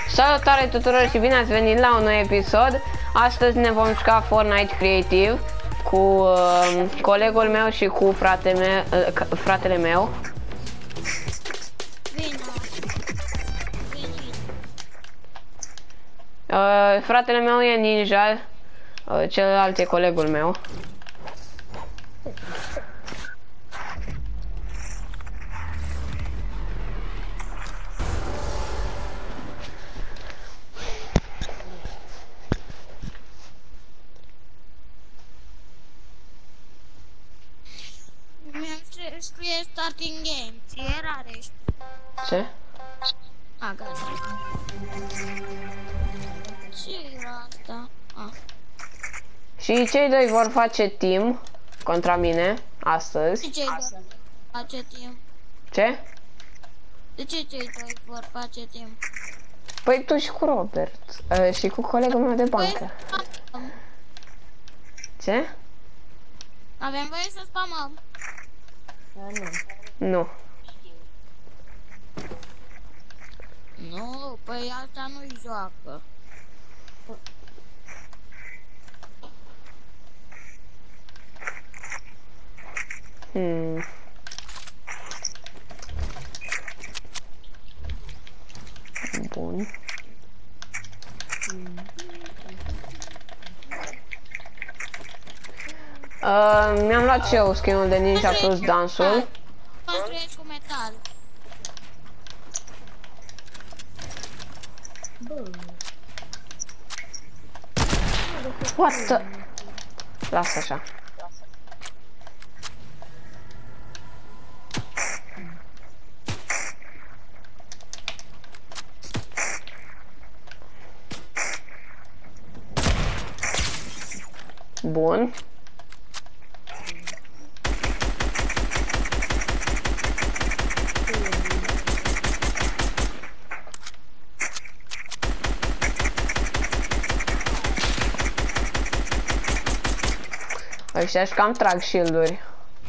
Salutare tuturor și bine ați venit la un nou episod. Astăzi ne vom juca Fortnite Creative cu colegul meu și cu fratele meu. Fratele meu e Ninja, celălalt e colegul meu. Scrie starting game, ție Rareș. Ce? A, gata. Ce era asta? A. Și cei doi vor face team contra mine astăzi. De ce face timp? Ce? De ce cei doi vor face timp? Păi tu și cu Robert și cu colegul meu de bancă. Ce? Avem voie să spamăm. Nu. Nu, păi asta nu-i joacă. Bun. Mi-am luat și eu skin-ul de Ninja plus dansul. Construiesc cu metal. What the... Lasă așa. Bun. Ăștia-și cam trag shield-uri.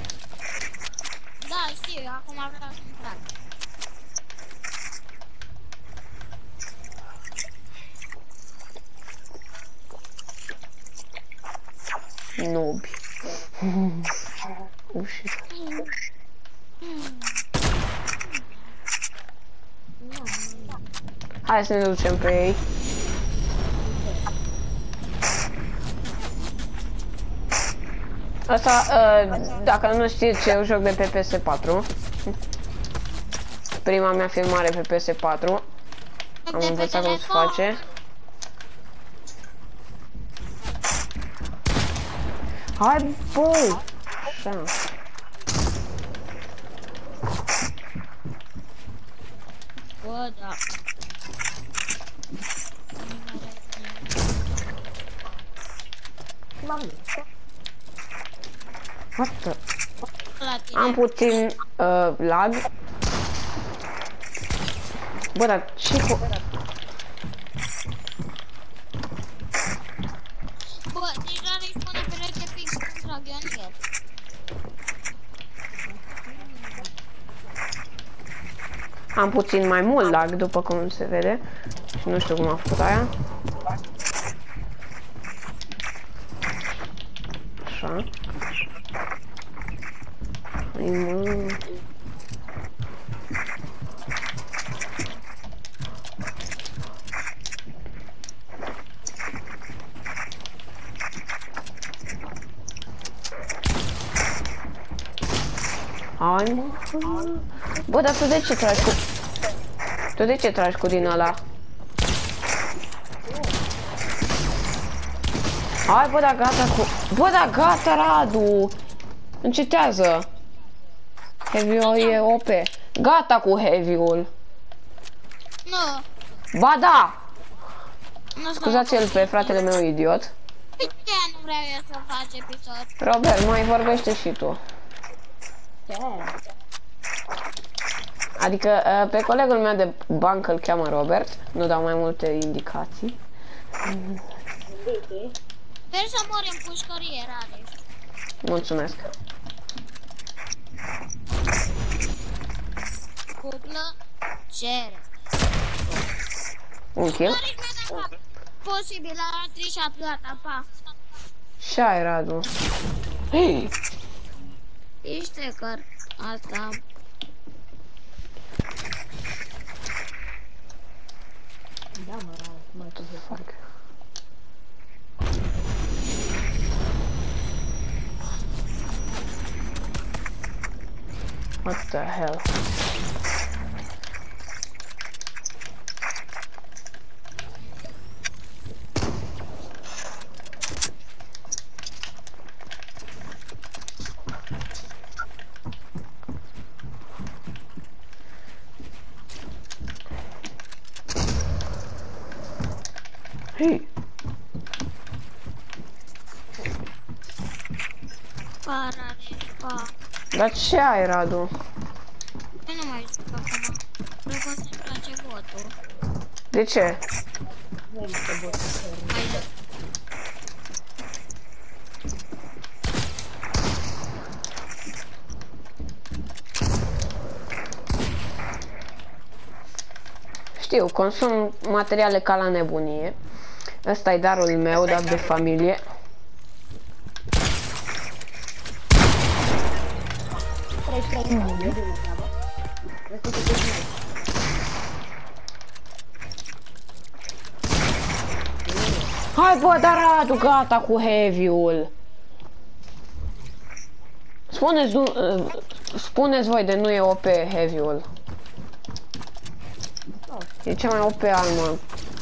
Da, știu, acum vreau să-mi trag. Noobi. Uși. Hai să ne ducem pe ei. Asta, dacă nu știți, eu joc de pe PS4. Prima mea filmare pe PS4. Am învățat cum se face. Hai, bă! Așa. Bă, da. What the? Am puțin lag. Bă, dar ce cu... Bă, deja îi spune pereche fix cum trag eu în el. Am puțin mai mult lag, după cum se vede. Și nu știu cum a făcut aia. Așa. Hai, mă. Bă, dar tu de ce tragi cu... Tu de ce tragi cu din ăla? Hai, bă, da gata cu... Bă, da gata, Radu! Încetează! Heavy-ul e OP. Gata cu heavy-ul. Nu. Ba da! Scuzați-l pe fratele meu idiot. De ce nu vreau eu să fac episod? Robert, mai vorbește și tu. Adică pe colegul meu de bancă îl cheamă Robert. Nu dau mai multe indicații. Sper să mori în pușcărie, Rareș. Mulțumesc. Cuplă, cere. Un kill? Posibil, la 37, gata, pa. Și ai, Radu. Hei! Ești hacker. Asta. Da, mă, mai ce să fac. What the hell? Hei! Parare, pa. Dar ce ai, Radu? Eu nu mai zic acum. Vreau să-mi place votul. De ce? Nu există bot. Hai de... Știu, consum materiale ca la nebunie. Ăsta e darul meu, dat de familie. Hai bă, dar Radu, gata cu heavy-ul. Spuneți voi de nu e OP heavy-ul. E cea mai OP armă.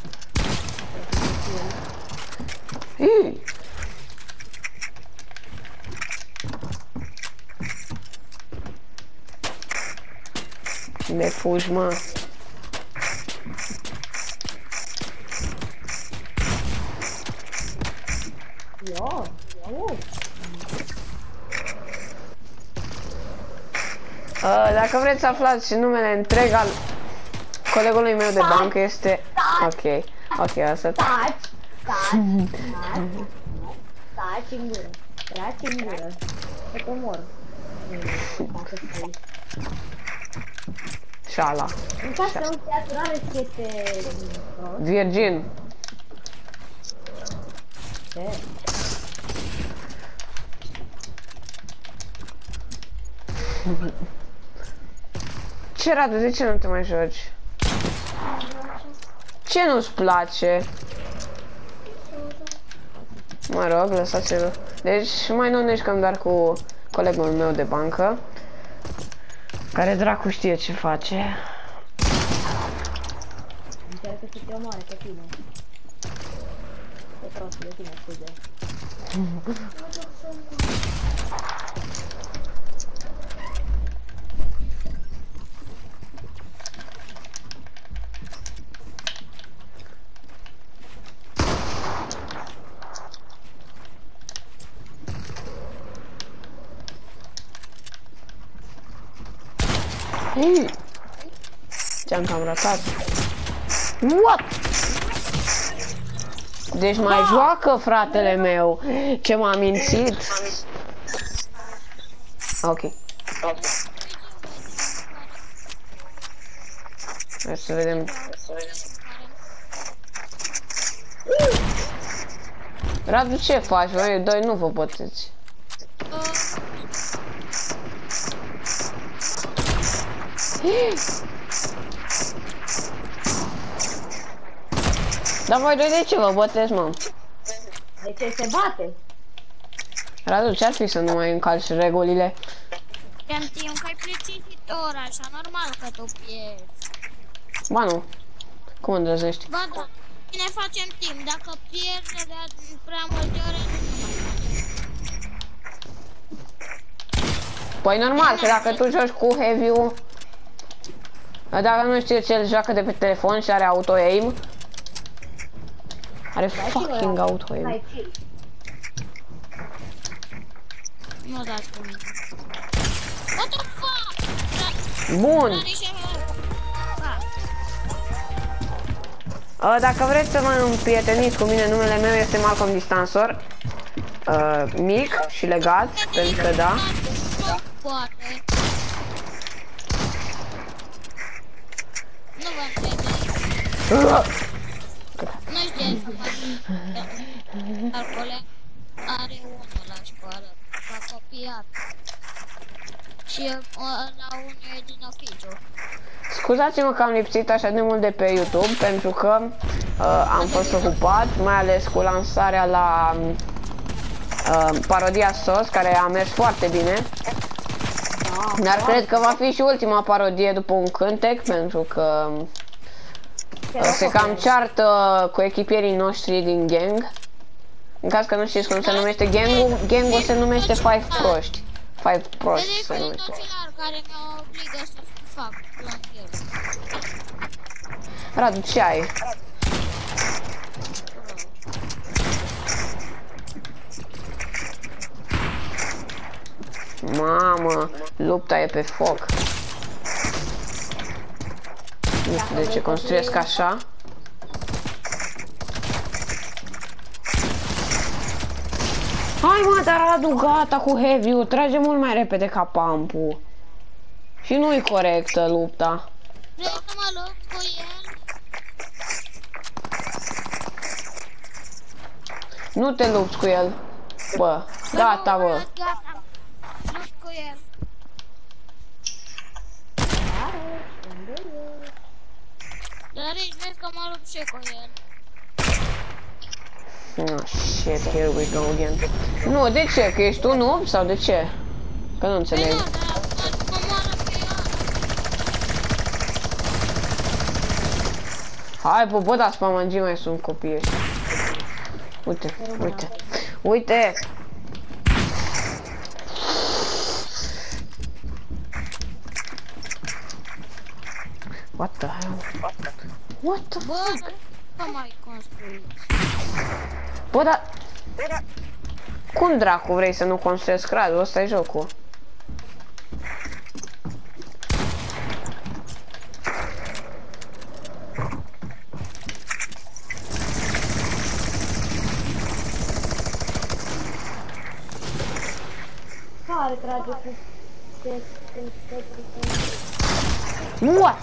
Ne fugi, mă. Dacă vreți să aflați numele întreg al colegului meu de bancă este... Ok, asta... Taci în gură. Taci în gură. Să te mor. Șala. În caz că nu te aturare și este... Virgin. Ce? Ce, Radu, de ce nu te mai joci? Ce nu-ți place? Mă rog, lăsați-l. Deci mai nu neșcăm doar cu colegul meu de bancă, care dracu știe ce face. Încearcă să te omoare pe tine. Pe prostul de tine, scuze. Ce-am cam ratat. What? Deci mai joacă fratele meu. Ce m-a mințit. Ok. Hai să vedem. Radu, ce faci? Voi doi nu vă puteți. Dar voi doi de ce vă băteți, mă? De ce se bate? Radu, ce-ar fi să nu mai încalci regulile? Știam că ai plictisitor, așa, normal că tu pierzi. Ba nu. Cum îndrăzești? Ba da, bine facem timp, dacă pierzi de prea multe ore, nu mai facem. Păi normal, că dacă tu joci cu heavy-ul, dacă nu știi ce el joacă de pe telefon și are auto-aim, are fucking auto-aim. Nu dați cu mine. What the fuck? Bun. Dacă vreți să mă împrieteniți cu mine, numele meu este Malcolm Distansor. Mic și legat, pentru că da. Poate. Nu vă înțeleg. Nu știu să fac calcule. Are unul la școală. S-a copiat. Și la unul e din oficiu. Scuzați-mă că am lipsit așa de mult de pe YouTube, pentru că am fost ocupat, mai ales cu lansarea la parodia SOS, care a mers foarte bine. Dar cred că va fi și ultima parodie după un cântec, pentru că se cam ceartă cu echipierii noștri din gang. În caz că nu știți cum se numește gangul, gangul se numește Five Proști. Five Proști se numește. Care mă obligă să fac plan el. Radu, ce ai? Mamă, lupta e pe foc. Nu știu de ce construiesc așa. Hai mă, dar Radu, gata cu heavy-ul, trage mult mai repede ca pump-ul. Și nu-i corectă lupta. Vrei să mă lupt cu el? Nu te lupți cu el. Bă, gata, bă. Gata. Lupt cu el. Dar aici vezi că mă lupt și cu el. Oh, shit, here we go again. Nu, de ce? Că ești tu noob sau de ce? Că nu înțeleg. Păi nu, dar mă moară pe el. Hai, bă, dar spamangii mai sunt copii ăștia. Uite, uite, uite! What the hell? What the Bă, fuck? nu mai construiți. Bă, dar... Cum dracu vrei să nu construiesc, Radu? Ăsta e jocul. Care trage cu... What?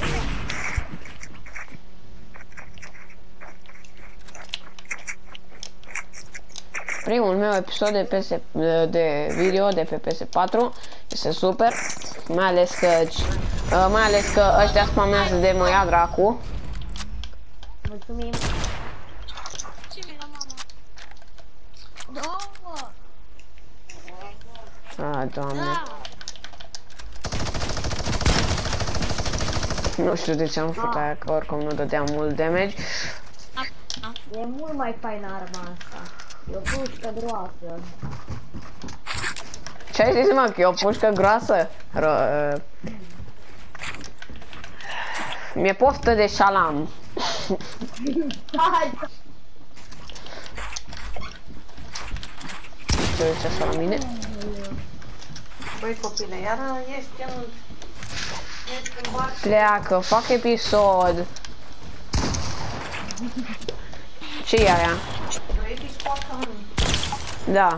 Primul meu episod de video de pe PS4 este super, mai ales că ăștia spamează de mă ia dracu. Mulțumim. Ce mi-e la mama? Două! Doamne. Da! Nu știu de ce am făcut aia, că oricum nu dădeam mult damage. E mult mai faină arma asta. E o pușcă groasă. Ce ai zis, mă, că e o pușcă groasă? Mi-e poftă de șalam. Hai! Ce zice așa la mine? Băi copile, iar ești în bar. Pleacă, fac episod. Ce e aia? Vrei să scoată? Da.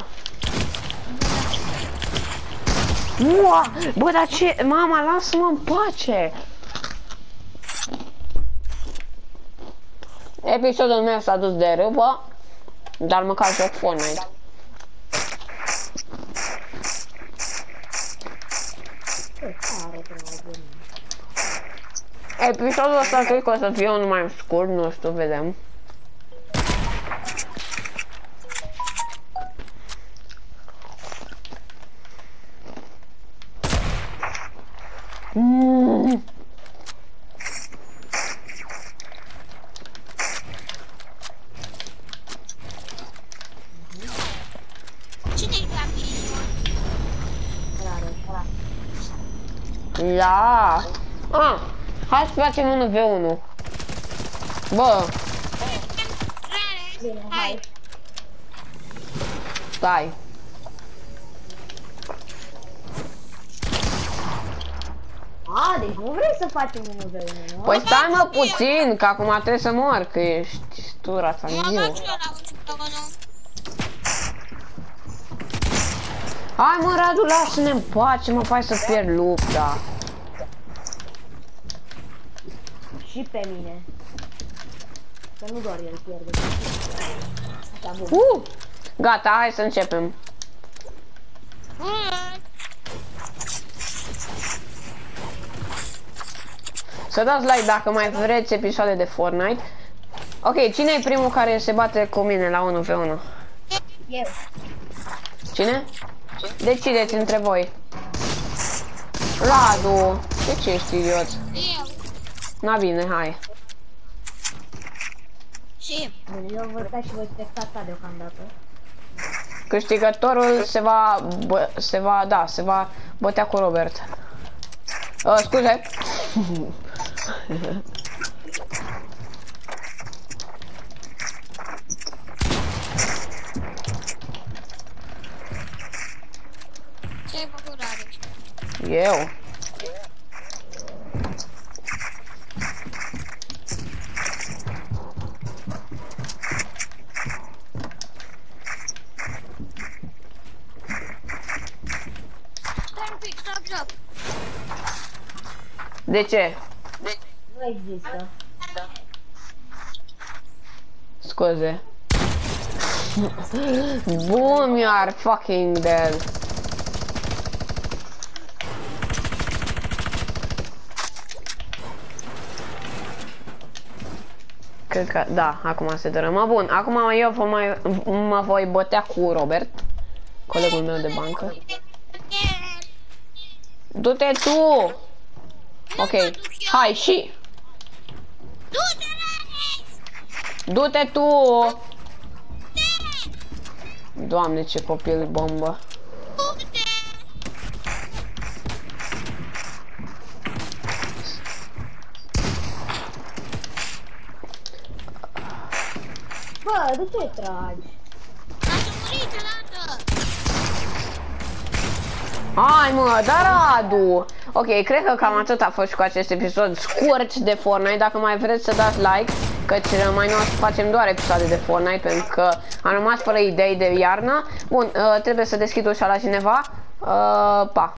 Ua! Bă, dar ce? Mama, lasă-mă în pace! Episodul meu s-a dus de râpă, dar măcar joc Fortnite. Episodul ăsta cred că o să fie unul mai scurt, nu știu, vedem. Cine-i grafică? Da. Ah, hai să facem 1v1. Bă, Bine, hai. stai. A, deci nu vrei să facem unul de unul, nu? Păi stai mă puțin, că acum trebuie să mor, că ești tu rața Mă eu. bag și eu la unul. Hai mă, Radu, lasă-ne în pace, mă faci să pierd lupta. Și pe mine. Că nu doar el pierde. Asta bun. Gata, hai să începem. Să dați like dacă mai vreți episoade de Fortnite. Ok, cine e primul care se bate cu mine la 1v1? Eu. Cine? Decideți între voi. Radu, de ce ești idiot? Eu. Na bine, hai. Și Bun, eu vă sta și voi spectata deocamdată. Câștigătorul se va bătea cu Robert. Scuze. ce-ai făcut, Radu? Eu. Stai un pic, stop joc. De ce? Nu există. Scuze. Boom, you are fucking dead. Cred că, da, acum se dărâmă. Bun, acum eu mă voi bătea cu Robert, colegul meu de bancă. Du-te tu! Ok, hai și! Du-te, Alex! Du-te tu! Doamne, ce copil bombă! Du-te! Bă, de ce tragi? Lasă muri cealaltă! Hai mă, dar Radu! Ok, cred că cam atât a fost cu acest episod scurt de Fortnite. Dacă mai vreți să dați like, căci mai noi facem doar episoade de Fortnite, pentru că am rămas fără idei de iarnă. Bun, trebuie să deschid ușa la cineva. Pa!